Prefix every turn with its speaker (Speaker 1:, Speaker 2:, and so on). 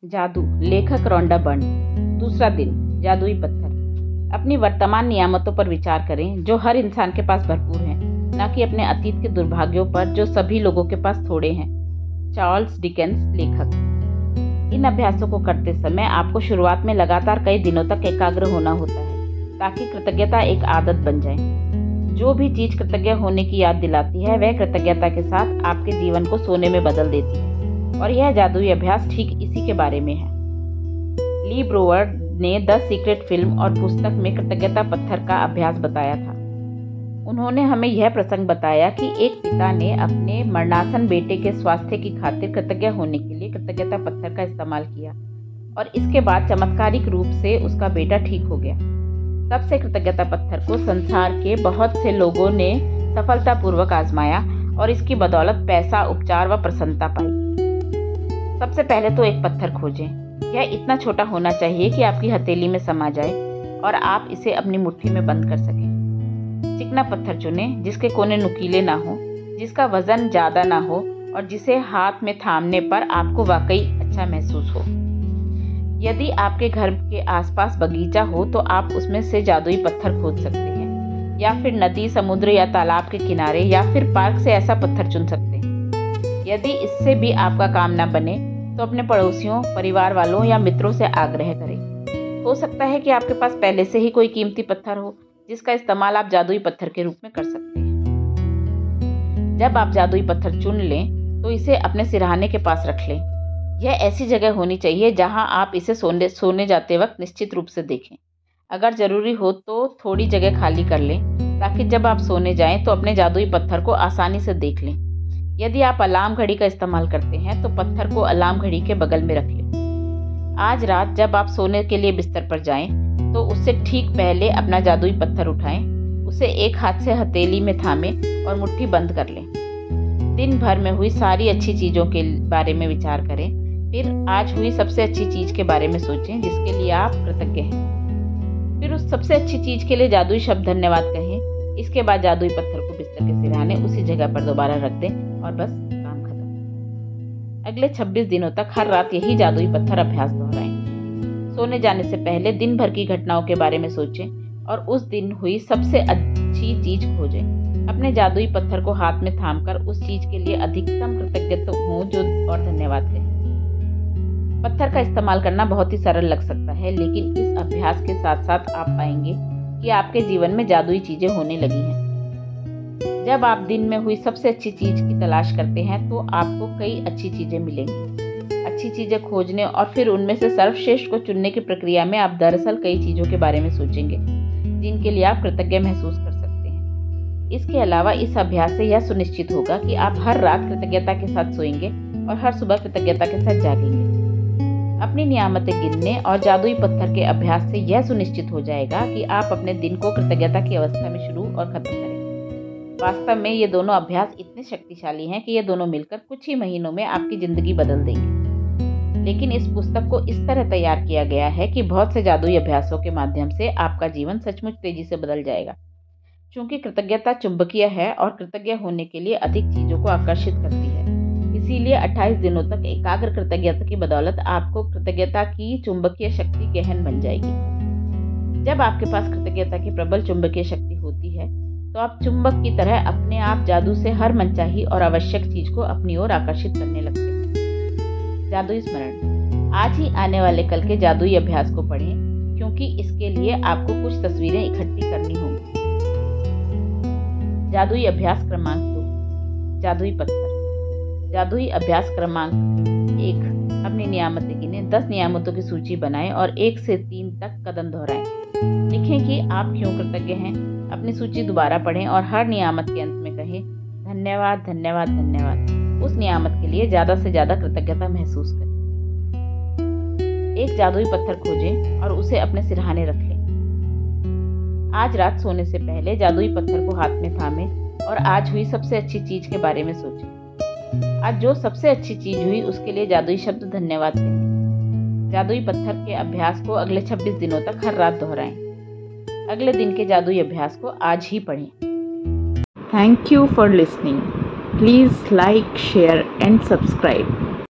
Speaker 1: जादू, लेखक Rhonda Byrne. दूसरा दिन, जादुई पत्थर। अपनी वर्तमान नियामतों पर विचार करें जो हर इंसान के पास भरपूर हैं, न कि अपने अतीत के दुर्भाग्यों पर जो सभी लोगों के पास थोड़े हैं। चार्ल्स डिकेंस, लेखक। इन अभ्यासों को करते समय आपको शुरुआत में लगातार कई दिनों तक एकाग्र होना होता है ताकि कृतज्ञता एक आदत बन जाए। जो भी चीज कृतज्ञ होने की याद दिलाती है वह कृतज्ञता के साथ आपके जीवन को सोने में बदल देती है, और यह जादुई अभ्यास ठीक इसी के बारे में है। ली ब्रोवर ने द सीक्रेट फिल्म और पुस्तक में कृतज्ञता पत्थर का अभ्यास बताया था। उन्होंने हमें यह प्रसंग बताया कि एक पिता ने अपने मरणासन बेटे के स्वास्थ्य की खातिर कृतज्ञ होने के लिए कृतज्ञता पत्थर का इस्तेमाल किया, और इसके बाद चमत्कारिक रूप से उसका बेटा ठीक हो गया। तब से कृतज्ञता पत्थर को संसार के बहुत से लोगों ने सफलतापूर्वक आजमाया और इसकी बदौलत पैसा, उपचार व प्रसन्नता पाई। सबसे पहले तो एक पत्थर खोजें। यह इतना छोटा होना चाहिए कि आपकी हथेली में समा जाए और आप इसे अपनी मुट्ठी में बंद कर सकें। चिकना पत्थर चुनें जिसके कोने नुकीले ना हो, जिसका वजन ज़्यादा ना हो और जिसे हाथ में थामने पर आपको वाकई अच्छा महसूस हो। यदि आपके घर के आसपास बगीचा हो तो आप उसमें से जादुई पत्थर खोज सकते हैं, या फिर नदी, समुद्र या तालाब के किनारे या फिर पार्क से ऐसा पत्थर चुन सकते हैं। यदि इससे भी आपका काम ना बने तो अपने पड़ोसियों, परिवार वालों या मित्रों से आग्रह करें। हो सकता है कि आपके पास पहले से ही कोई कीमती पत्थर हो जिसका इस्तेमाल आप जादुई पत्थर के रूप में कर सकते हैं। जब आप जादुई पत्थर चुन लें तो इसे अपने सिरहाने के पास रख लें। यह ऐसी जगह होनी चाहिए जहां आप इसे सोने जाते वक्त निश्चित रूप से देखें। अगर जरूरी हो तो थोड़ी जगह खाली कर लें ताकि जब आप सोने जाएं तो अपने जादुई पत्थर को आसानी से देख लें। यदि आप अलार्म घड़ी का इस्तेमाल करते हैं तो पत्थर को अलार्म घड़ी के बगल में रख लें। आज रात जब आप सोने के लिए बिस्तर पर जाएं तो उससे ठीक पहले अपना जादुई पत्थर उठाएं, उसे एक हाथ से हथेली में थामें और मुट्ठी बंद कर लें। दिन भर में हुई सारी अच्छी चीज़ों के बारे में विचार करें, फिर आज हुई सबसे अच्छी चीज़ के बारे में सोचें जिसके लिए आप कृतज्ञ हैं। फिर उस सबसे अच्छी चीज़ के लिए जादुई शब्द धन्यवाद कहें। इसके बाद जादुई पत्थर को बिस्तर के सिरहाने उसी जगह पर दोबारा रख दें और बस काम खत्म। अगले 26 दिनों तक हर रात यही जादुई पत्थर अभ्यास दोहराएं। सोने जाने से पहले दिन भर की घटनाओं के बारे में सोचें और उस दिन हुई सबसे अच्छी चीज खोजें। अपने जादुई पत्थर को हाथ में थामकर उस चीज के लिए अधिकतम कृतज्ञ हों जो और धन्यवाद कहें। पत्थर का इस्तेमाल करना बहुत ही सरल लग सकता है, लेकिन इस अभ्यास के साथ साथ आप पाएंगे कि आपके जीवन में जादुई चीजें होने लगी हैं। जब आप दिन में हुई सबसे अच्छी चीज की तलाश करते हैं तो आपको कई अच्छी चीजें मिलेंगी। अच्छी चीजें खोजने और फिर उनमें से सर्वश्रेष्ठ को चुनने की प्रक्रिया में आप दरअसल कई चीजों के बारे में सोचेंगे जिनके लिए आप कृतज्ञ महसूस कर सकते हैं। इसके अलावा इस अभ्यास से यह सुनिश्चित होगा कि आप हर रात कृतज्ञता के साथ सोएंगे और हर सुबह कृतज्ञता के साथ जागेंगे। अपनी नियामतें गिनने और जादुई पत्थर के अभ्यास से यह सुनिश्चित हो जाएगा कि आप अपने दिन को कृतज्ञता की अवस्था में शुरू और खत्म करें। वास्तव में ये दोनों अभ्यास इतने शक्तिशाली हैं कि ये दोनों मिलकर कुछ ही महीनों में आपकी जिंदगी बदल देंगे। लेकिन इस पुस्तक को इस तरह तैयार किया गया है कि बहुत से जादुई अभ्यासों के माध्यम से आपका जीवन सचमुच तेजी से बदल जाएगा। चूंकि कृतज्ञता चुंबकीय है और कृतज्ञ होने के लिए अधिक चीजों को आकर्षित करती है, इसीलिए 28 दिनों तक एकाग्र कृतज्ञता की बदौलत आपको कृतज्ञता की चुंबकीय शक्ति गहन बन जाएगी। जब आपके पास कृतज्ञता की प्रबल चुंबकीय शक्ति होती है तो आप चुंबक की तरह अपने आप जादू से हर मनचाही और आवश्यक चीज को अपनी ओर आकर्षित करने लगते हैं। जादुई स्मरण। आज ही आने वाले कल के जादुई अभ्यास को पढ़ें, क्योंकि इसके लिए आपको कुछ तस्वीरें इकट्ठी करनी होंगी। जादुई अभ्यास क्रमांक 2, जादुई पत्थर। जादुई अभ्यास क्रमांक 1, अपनी नियामतें गिनें। 10 नियामतों की सूची बनाएं और 1 से 3 तक कदम दोहराएं। लिखें कि आप क्यों कृतज्ञ हैं। अपनी सूची दोबारा पढ़ें और हर नियामत के अंत में कहें धन्यवाद, धन्यवाद, धन्यवाद। उस नियामत के लिए ज्यादा से ज्यादा कृतज्ञता महसूस करें। एक जादुई पत्थर खोजें और उसे अपने सिरहाने रख लें। आज रात सोने से पहले जादुई पत्थर को हाथ में थामें और आज हुई सबसे अच्छी चीज के बारे में सोचें। आज जो सबसे अच्छी चीज हुई उसके लिए जादुई शब्द धन्यवाद कहें। जादुई पत्थर के अभ्यास को अगले 26 दिनों तक हर रात दोहराएं। अगले दिन के जादुई अभ्यास को आज ही पढ़ें। Thank you for listening. Please like, share and subscribe.